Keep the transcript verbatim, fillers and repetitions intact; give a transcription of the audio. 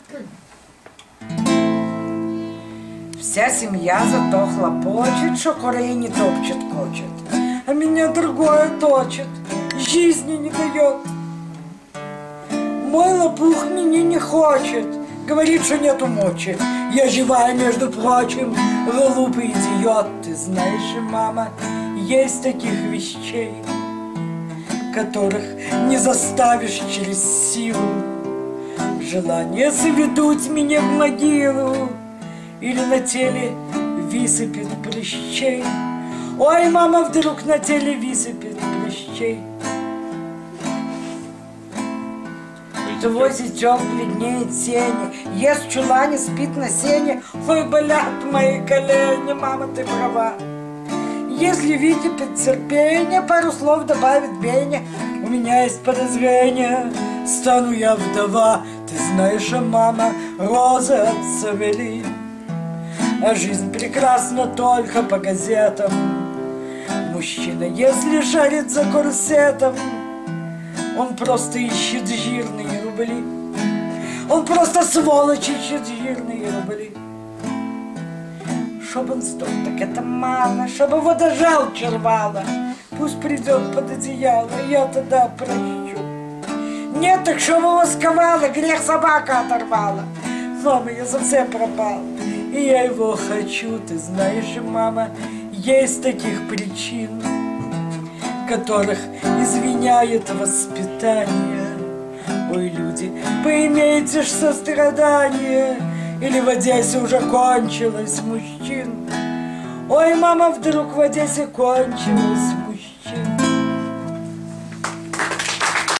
Вся семья зато хлопочет, что курей не топчет, кочет. А меня другое точит, жизни не дает. Мой лопух меня не хочет, говорит, что нету мочи. Я живая, между прочим, глупый идиот. Ты знаешь, мама, есть таких вещей, которых не заставишь через силу. Желание заведут меня в могилу или на теле высыпет прыщей. Ой, мама, вдруг на теле высыпет прыщей. Твой зятёк бледнеет тени, ест в чулане, спит на сене. Ой, болят мои колени, мама, ты права. Если вытерпит терпение, пару слов добавит Беня. У меня есть подозрение, стану я вдова. Ты знаешь, а мама, розы отцвели, а жизнь прекрасна только по газетам. Мужчина, если шарит за корсетом, он просто ищет жирные рубли. Он просто сволочь ищет жирные рубли. Чтоб он сдох, так это мало. Чтоб его до жалчи рвало. Пусть придет под одеяло, я тогда прощу. Нет, так чтоб его сковало, грех собака оторвала. Мама, я совсем пропала, и я его хочу. Ты знаешь, мама, есть таких причин, которых извиняет воспитание. Ой, люди, поимейте ж сострадание, или в Одессе уже кончилось мужчин. Ой, мама, вдруг в Одессе кончилось